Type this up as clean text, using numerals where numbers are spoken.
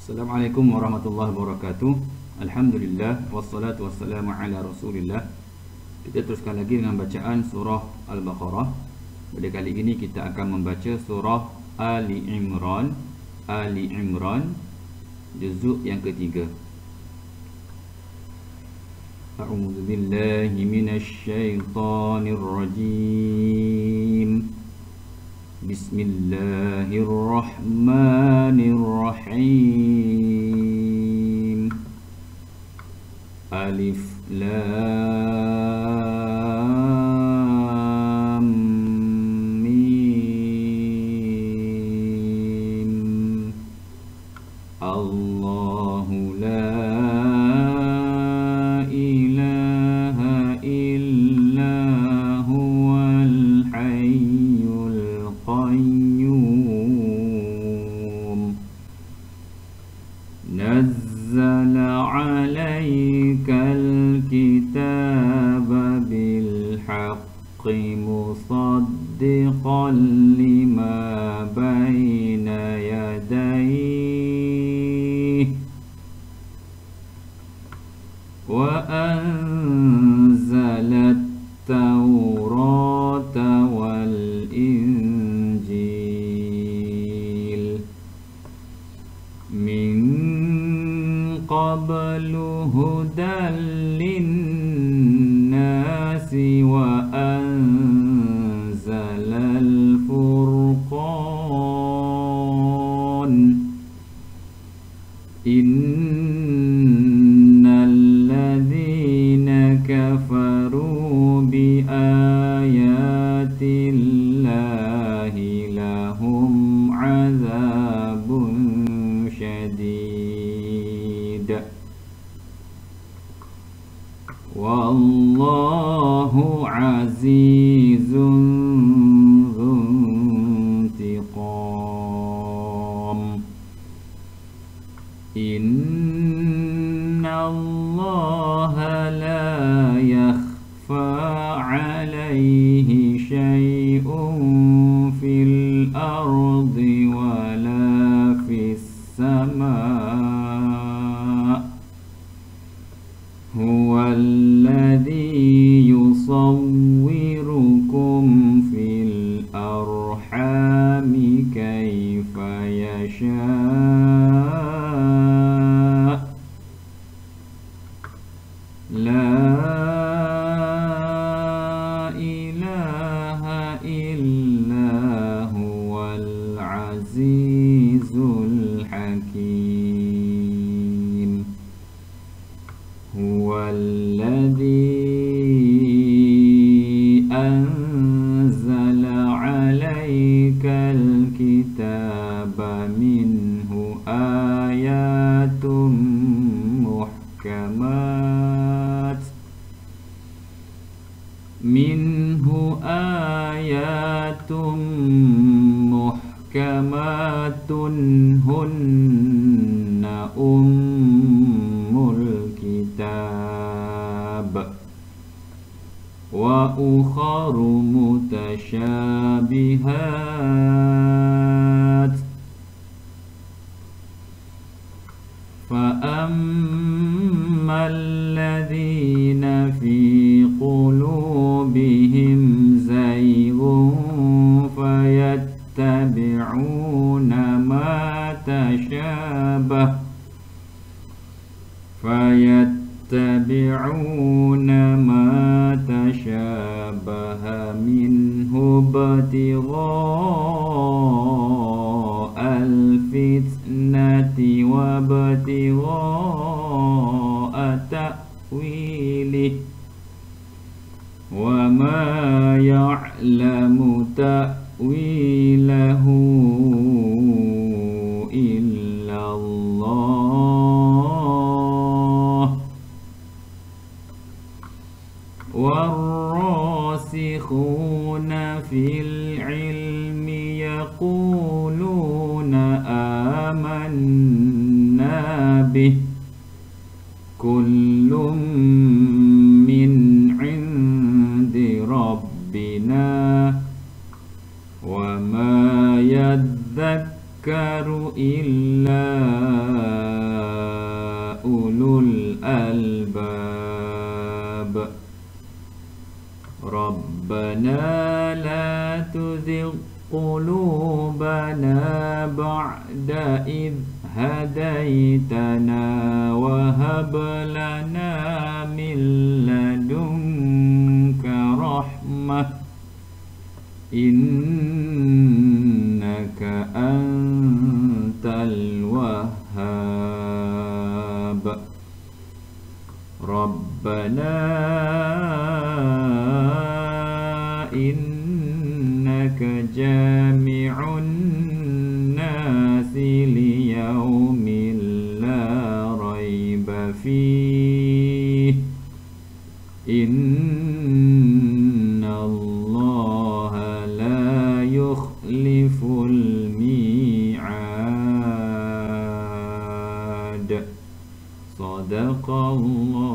Assalamualaikum warahmatullahi wabarakatuh. Alhamdulillah wassalatu wassalamu ala Rasulillah. Kita teruskan lagi dengan bacaan surah Al-Baqarah. Pada kali ini kita akan membaca surah Ali Imran, juzuk yang ketiga. A'udzu billahi minasy syaithanir rajim. Bismillahirrahmanirrahim. Alif Lam Mim. Allahu la ilaha illa huwal hayyul qayyum. Nazzala 'alaikal kitaba bil haqqi musaddiqan lima baina yadayhi wa anzala at-taurata wal injil min qablu hudan linnasi wa anzala al-furqan. Innal ladzina kafaru bi ayatillahi lahum 'adzabun syadid. Wallahu 'azizun dzuntiqam. Innallaha la yakhfa 'alaihi syai'un fil ardi wala fis sama'. Huwallazi yusawwirukum fil arhami kaifa yasha'. La ilaha illa huwal azizul hakim. Huwallazi anzala 'alaikal kitaba minhu ayatun muhkamat hunna ummul kitab wa ukharu mutasyabihat. فأما الذين في قلوبهم زيغ فيتبعون ما تشابه منه ابتغاء الفتنة وابتغاء تأويله وما يعلم تأويله إلا الله. والراسخون في العلم يقولون آمنا به كل من عند ربنا وما يذكر إلا قلوبنا بعد إذ هديتنا وهب لنا من لدنك رحمة إنك أنت الوهاب ربنا إنك جامع الناس ليوم لا ريب فيه إن الله لا يخلف الميعاد صدق الله